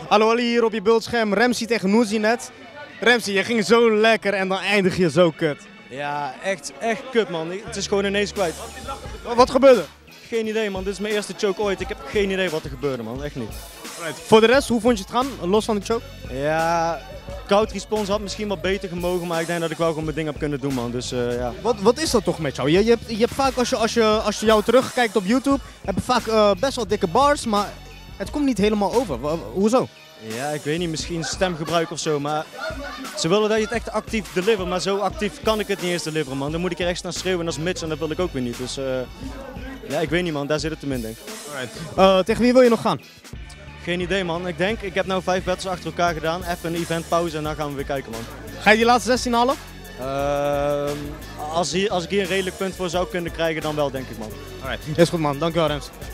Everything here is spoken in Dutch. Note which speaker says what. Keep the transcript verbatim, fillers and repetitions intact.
Speaker 1: Hallo Ali, hier op je beeldscherm. Ramsey tegen Noezy net. Ramsey, je ging zo lekker en dan eindig je zo kut.
Speaker 2: Ja, echt, echt kut man. Het is gewoon ineens kwijt.
Speaker 1: Wat gebeurde?
Speaker 2: Geen idee man, dit is mijn eerste choke ooit. Ik heb geen idee wat er gebeurde man, echt niet.
Speaker 1: Right. Voor de rest, hoe vond je het gaan, los van de choke?
Speaker 2: Ja, koud response had misschien wat beter gemogen, maar ik denk dat ik wel gewoon mijn ding heb kunnen doen man. Dus uh, ja.
Speaker 1: Wat, wat is dat toch met jou? Je, je, hebt, je hebt vaak, als je, als, je, als je jou terugkijkt op YouTube, heb je vaak uh, best wel dikke bars, maar het komt niet helemaal over. W hoezo?
Speaker 2: Ja, ik weet niet, misschien stemgebruik of zo, maar ze willen dat je het echt actief delivert, maar zo actief kan ik het niet eens deliveren man. Dan moet ik er echt staan schreeuwen als Mitch en dat wil ik ook weer niet. Dus uh, ja, ik weet niet man, daar zit het hem in denk ik.
Speaker 1: Uh, tegen wie wil je nog gaan?
Speaker 2: Geen idee man, ik denk, ik heb nou vijf battles achter elkaar gedaan, even een event pauze en dan gaan we weer kijken man.
Speaker 1: Ga je die laatste zestien halen?
Speaker 2: Uh, als, hier, als ik hier een redelijk punt voor zou kunnen krijgen, dan wel denk ik man.
Speaker 1: Alright. Is goed man, dankjewel Rems.